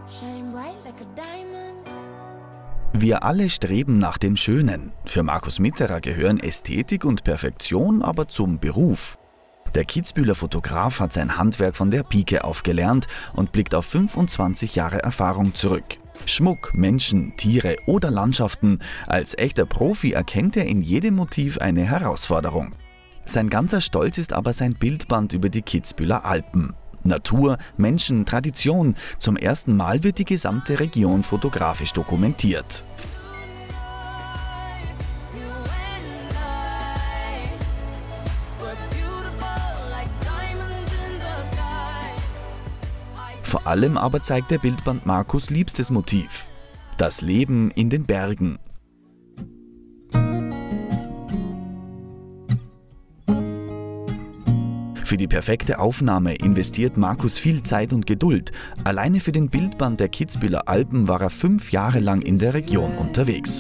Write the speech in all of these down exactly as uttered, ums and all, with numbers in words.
Wir alle streben nach dem Schönen. Für Markus Mitterer gehören Ästhetik und Perfektion aber zum Beruf. Der Kitzbüheler Fotograf hat sein Handwerk von der Pike auf gelernt und blickt auf fünfundzwanzig Jahre Erfahrung zurück. Schmuck, Menschen, Tiere oder Landschaften, als echter Profi erkennt er in jedem Motiv eine Herausforderung. Sein ganzer Stolz ist aber sein Bildband über die Kitzbüheler Alpen. Natur, Menschen, Tradition. Zum ersten Mal wird die gesamte Region fotografisch dokumentiert. Vor allem aber zeigt der Bildband Markus' liebstes Motiv: das Leben in den Bergen. Für die perfekte Aufnahme investiert Markus viel Zeit und Geduld. Alleine für den Bildband der Kitzbüheler Alpen war er fünf Jahre lang in der Region unterwegs.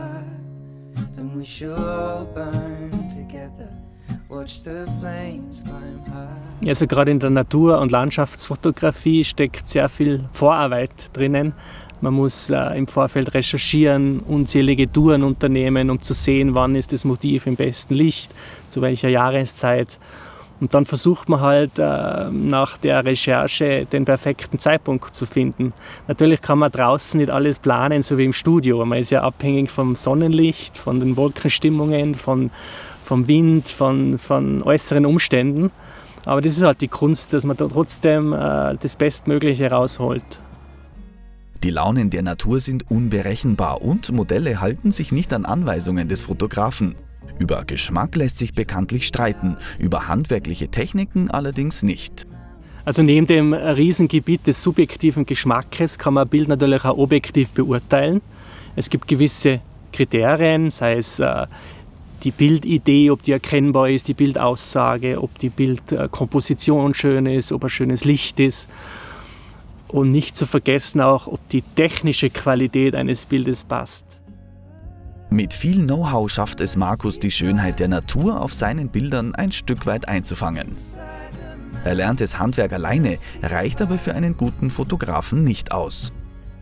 Also gerade in der Natur- und Landschaftsfotografie steckt sehr viel Vorarbeit drinnen. Man muss äh, im Vorfeld recherchieren, unzählige Touren unternehmen, um zu sehen, wann ist das Motiv im besten Licht, zu welcher Jahreszeit. Und dann versucht man halt äh, nach der Recherche den perfekten Zeitpunkt zu finden. Natürlich kann man draußen nicht alles planen, so wie im Studio. Man ist ja abhängig vom Sonnenlicht, von den Wolkenstimmungen, von, vom Wind, von, von äußeren Umständen. Aber das ist halt die Kunst, dass man da trotzdem äh, das Bestmögliche rausholt. Die Launen der Natur sind unberechenbar und Modelle halten sich nicht an Anweisungen des Fotografen. Über Geschmack lässt sich bekanntlich streiten, über handwerkliche Techniken allerdings nicht. Also neben dem Riesengebiet des subjektiven Geschmackes kann man ein Bild natürlich auch objektiv beurteilen. Es gibt gewisse Kriterien, sei es äh, die Bildidee, ob die erkennbar ist, die Bildaussage, ob die Bildkomposition schön ist, ob ein schönes Licht ist. Und nicht zu vergessen auch, ob die technische Qualität eines Bildes passt. Mit viel Know-how schafft es Markus, die Schönheit der Natur auf seinen Bildern ein Stück weit einzufangen. Er lernt das Handwerk alleine, reicht aber für einen guten Fotografen nicht aus.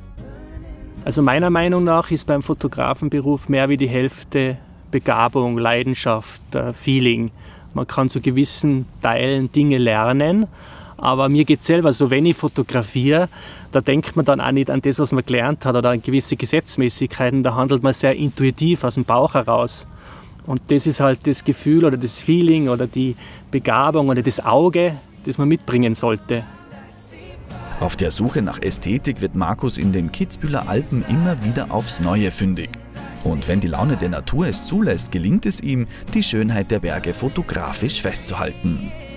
Also meiner Meinung nach ist beim Fotografenberuf mehr wie die Hälfte Begabung, Leidenschaft, Feeling. Man kann zu gewissen Teilen Dinge lernen. Aber mir geht es selber so, wenn ich fotografiere, da denkt man dann auch nicht an das, was man gelernt hat oder an gewisse Gesetzmäßigkeiten. Da handelt man sehr intuitiv aus dem Bauch heraus. Und das ist halt das Gefühl oder das Feeling oder die Begabung oder das Auge, das man mitbringen sollte. Auf der Suche nach Ästhetik wird Markus in den Kitzbüheler Alpen immer wieder aufs Neue fündig. Und wenn die Laune der Natur es zulässt, gelingt es ihm, die Schönheit der Berge fotografisch festzuhalten.